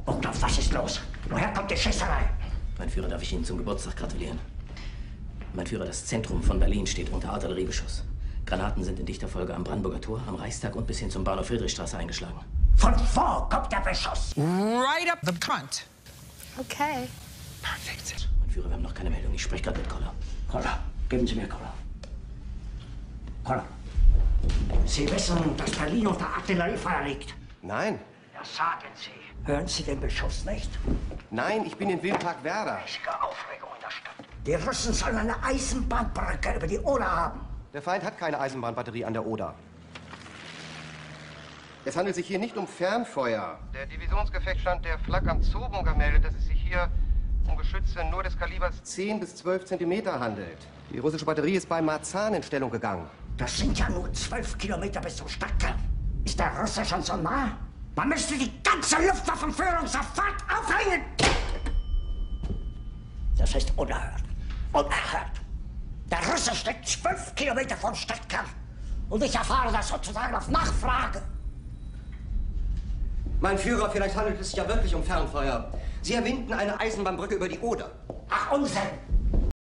Burgdorf, was ist los? Woher kommt die Schießerei? Mein Führer, darf ich Ihnen zum Geburtstag gratulieren? Mein Führer, das Zentrum von Berlin steht unter Artilleriebeschuss. Granaten sind in dichter Folge am Brandenburger Tor, am Reichstag und bis hin zum Bahnhof Friedrichstraße eingeschlagen. Von wo kommt der Beschuss? Right up the front. Okay. Perfekt. Mein Führer, wir haben noch keine Meldung. Ich spreche gerade mit Koller. Koller, geben Sie mir Koller. Koller, Sie wissen, dass Berlin unter Artilleriefeuer liegt? Nein. Ja, sagen Sie. Hören Sie den Beschuss nicht? Nein, ich bin in Wildpark Werder. Richtige Aufregung in der Stadt. Die Russen sollen eine Eisenbahnbrücke über die Oder haben. Der Feind hat keine Eisenbahnbatterie an der Oder. Es handelt sich hier nicht um Fernfeuer. Der Divisionsgefechtsstand der Flak am Zoobunker meldet, dass es sich hier um Geschütze nur des Kalibers 10 bis 12 Zentimeter handelt. Die russische Batterie ist bei Marzahn in Stellung gegangen. Das sind ja nur 12 Kilometer bis zum Stadtkern. Ist der Russe schon so nah? Man müsste die ganze Luftwaffenführung sofort aufhängen! Das ist unerhört. Unerhört. Der Russe steckt 12 Kilometer vom Stadtkern. Und ich erfahre das sozusagen auf Nachfrage. Mein Führer, vielleicht handelt es sich ja wirklich um Fernfeuer. Sie erwähnten eine Eisenbahnbrücke über die Oder. Ach, Unsinn!